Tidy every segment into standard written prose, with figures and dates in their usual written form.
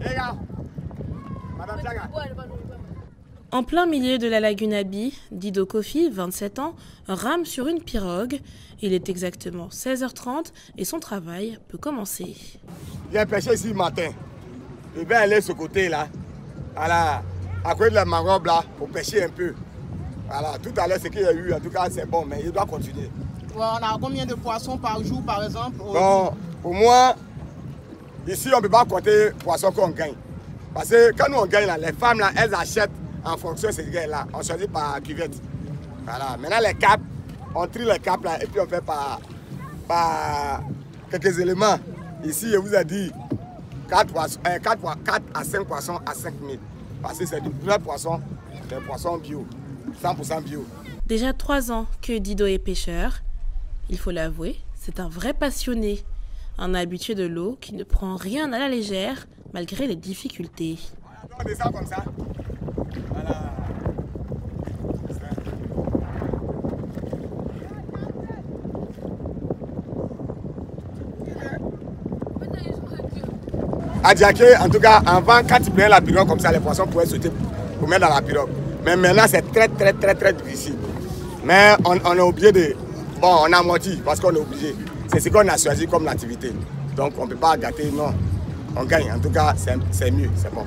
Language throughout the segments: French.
En plein milieu de la lagune Abi, Dido Kofi, 27 ans, rame sur une pirogue. Il est exactement 16h30 et son travail peut commencer. J'ai pêché ici le matin. Je vais aller de ce côté-là, à côté de la mangrove là, pour pêcher un peu. Voilà, tout à l'heure, ce qu'il y a eu, en tout cas, c'est bon, mais il doit continuer. Ouais, on a combien de poissons par jour, par exemple? Bon, pour moi, ici, on ne peut pas compter poissons qu'on gagne. Parce que quand nous on gagne, là, les femmes, là, elles achètent en fonction de ces gains-là. On choisit par cuvette. Voilà. Maintenant, les capes, on trie les capes là, et puis on fait par quelques éléments. Ici, je vous ai dit 4 à 5 poissons à 5 000. Parce que c'est du vrai poisson, des poissons bio, 100% bio. Déjà 3 ans que Dido est pêcheur. Il faut l'avouer, c'est un vrai passionné. Un habitué de l'eau qui ne prend rien à la légère malgré les difficultés. On descend comme ça. Voilà. À Diaké, en tout cas, avant, quand tu prenais la pirogue comme ça, les poissons pouvaient sauter pour mettre dans la pirogue. Mais maintenant, c'est très difficile. Mais on a oublié de... Bon, on a amorti parce qu'on est obligé. C'est ce qu'on a choisi comme activité. Donc, on ne peut pas gâter, non. On gagne. En tout cas, c'est mieux, c'est bon.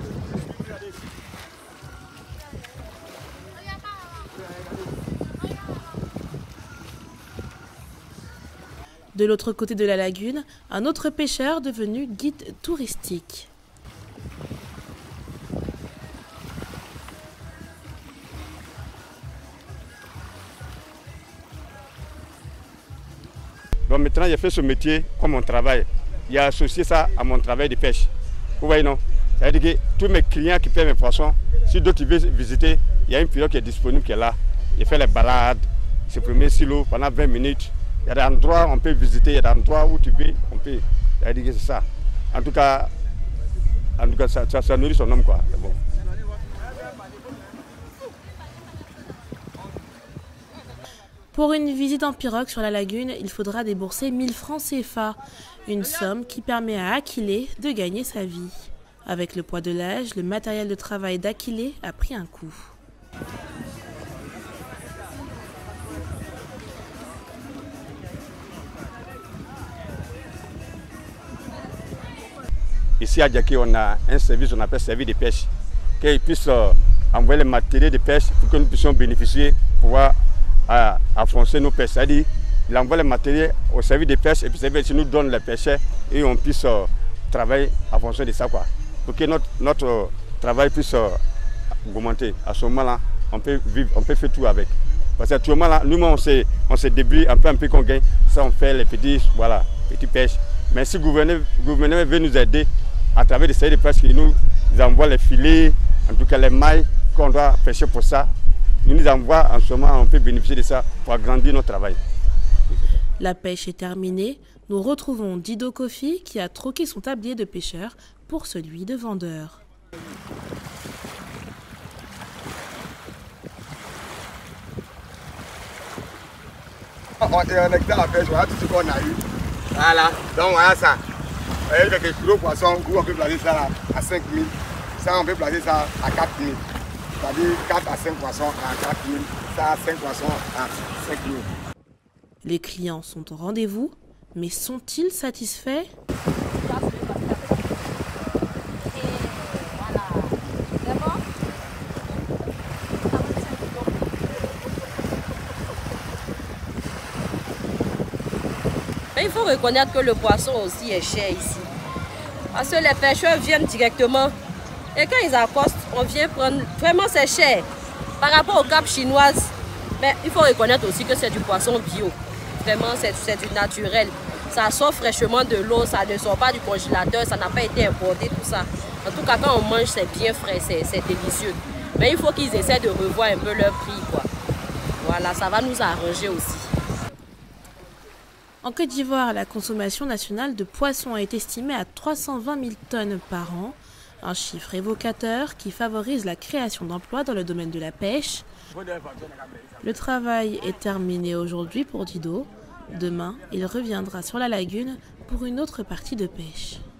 De l'autre côté de la lagune, un autre pêcheur devenu guide touristique. Donc maintenant, j'ai fait ce métier comme mon travail. J'ai associé ça à mon travail de pêche. Vous voyez, non? C'est-à-dire que tous mes clients qui paient mes poissons, si d'autres veulent visiter, il y a une pirogue qui est disponible qui est là. J'ai fait les balades, se promener sur l'eau pendant 20 minutes. Il y a des endroits où on peut visiter, il y a des endroits où tu veux, on peut. C'est-à-dire que c'est ça. En tout cas ça nourrit son homme, quoi. C'est bon. Pour une visite en pirogue sur la lagune, il faudra débourser 1000 francs CFA, une somme qui permet à Akilé de gagner sa vie. Avec le poids de l'âge, le matériel de travail d'Akilé a pris un coup. Ici à Diaké, on a un service, on appelle service de pêche, qu'ils puissent envoyer les matériels de pêche pour que nous puissions bénéficier, pouvoir affronter nos pêches. C'est-à-dire, il envoie les matériels au service de pêche et puis le service nous donne les pêcheurs et on puisse travailler en fonction de ça, quoi. Pour que notre travail puisse augmenter. À ce moment-là, on peut vivre, on peut faire tout avec. Parce qu'à ce moment-là, nous, on se débrouille un peu qu'on gagne. Ça, on fait les petits pêches. Mais si le gouvernement veut nous aider à travers des services de pêche qui nous envoie les filets, en tout cas les mailles qu'on doit pêcher pour ça, nous envoie en ce moment, on peut bénéficier de ça pour agrandir notre travail. La pêche est terminée. Nous retrouvons Dido Kofi qui a troqué son tablier de pêcheur pour celui de vendeur. On est dans la pêche, voilà tout ce qu'on a eu. Voilà, donc voilà ça. Il y a quelques gros poissons où on peut placer ça là, à 5 000. Ça, on peut placer ça à 4 000. C'est-à-dire 4 à 5 poissons à 4 000. Ça, 5 poissons à 5 000. Les clients sont au rendez-vous, mais sont-ils satisfaits? Mais il faut reconnaître que le poisson aussi est cher ici. Parce que les pêcheurs viennent directement. Et quand ils accostent, on vient prendre... Vraiment, c'est cher. Par rapport aux capes chinoises, mais il faut reconnaître aussi que c'est du poisson bio. Vraiment, c'est du naturel. Ça sort fraîchement de l'eau, ça ne sort pas du congélateur, ça n'a pas été importé, tout ça. En tout cas, quand on mange, c'est bien frais, c'est délicieux. Mais il faut qu'ils essaient de revoir un peu leur prix, quoi. Voilà, ça va nous arranger aussi. En Côte d'Ivoire, la consommation nationale de poissons est estimée à 320 000 tonnes par an, un chiffre évocateur qui favorise la création d'emplois dans le domaine de la pêche. Le travail est terminé aujourd'hui pour Dido. Demain, il reviendra sur la lagune pour une autre partie de pêche.